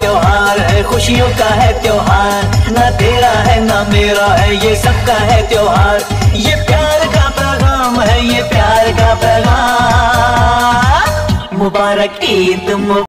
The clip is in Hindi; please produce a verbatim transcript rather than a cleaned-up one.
त्योहार है, खुशियों का है त्योहार। ना तेरा है ना मेरा है, ये सबका है त्योहार। ये प्यार का पैगाम है, ये प्यार का पैगाम। मुबारक ईद।